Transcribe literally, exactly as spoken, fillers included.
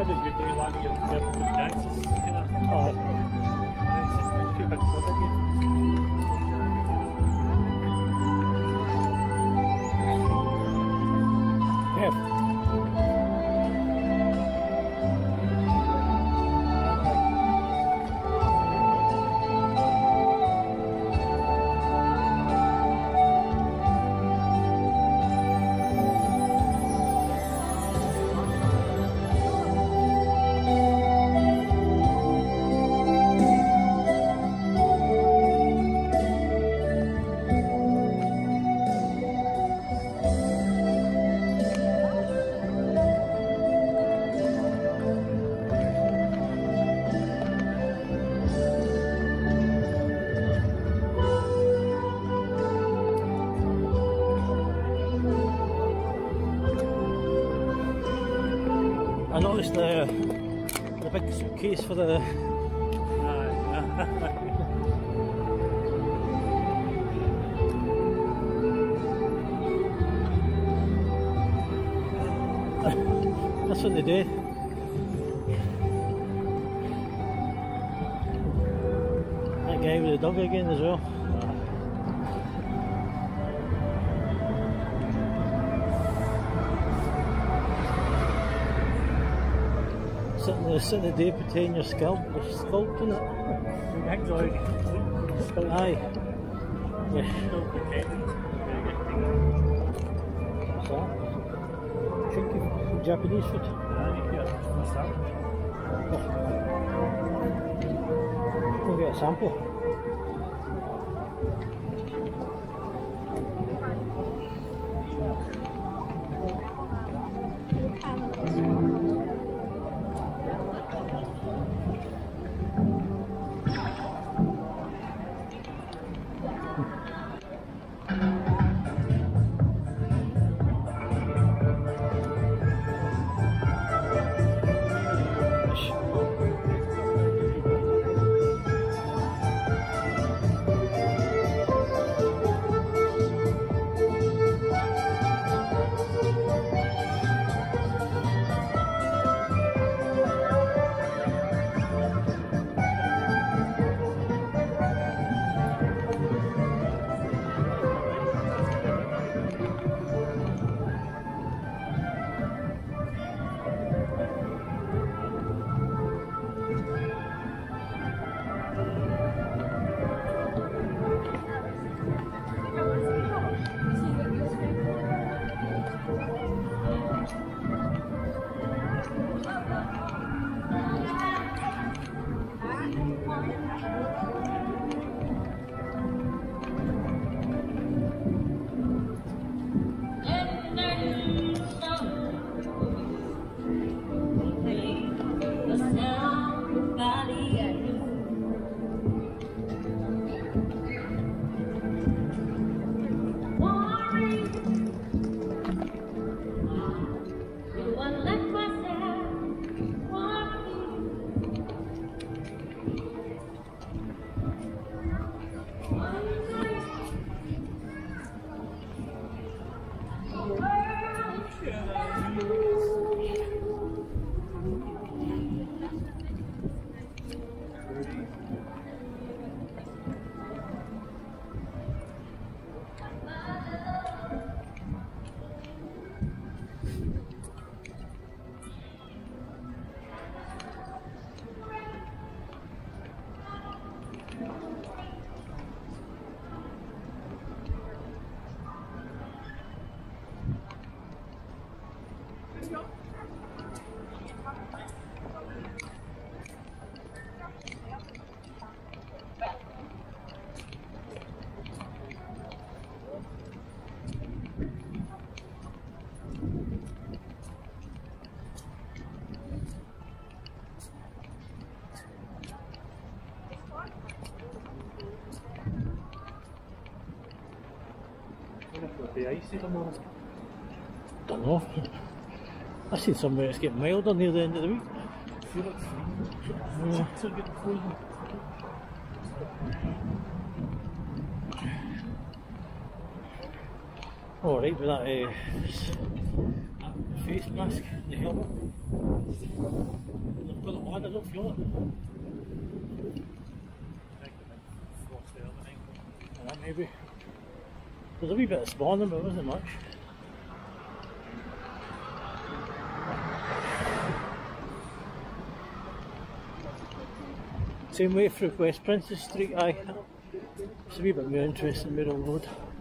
Why did you do one of your different dances? You know? Oh. It's just too much fun again. Yeah. I noticed the, the big suitcase for the... That's what they do. That guy with the dog again as well. Sitting there, sitting there, potato your scalp, you're sculpting it. Aye. Yeah. What's that? Trinky Japanese food. We'll get a sample. The icy tomorrow. Don't know. I seen somewhere it's getting milder near the end of the week. Feel it's Yeah. so good frozen. Alright with that uh, face mask, the helmet. They've got it on, I don't feel it. Uh, maybe. There's a wee bit of spawning, but it wasn't much. Same way through West Princess Street, aye. It's a wee bit more interesting, Middle Road.